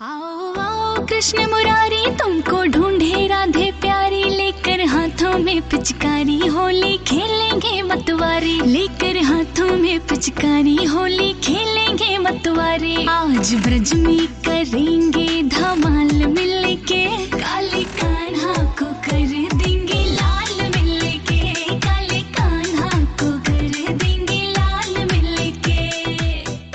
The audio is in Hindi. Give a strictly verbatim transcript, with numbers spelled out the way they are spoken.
आओ आओ कृष्ण मुरारी, तुमको ढूंढे राधे प्यारी, लेकर हाथों में पिचकारी होली खेलेंगे मतवारी, लेकर हाथों में पिचकारी होली खेलेंगे मतवारी। आज ब्रज में करेंगे धमाल मिल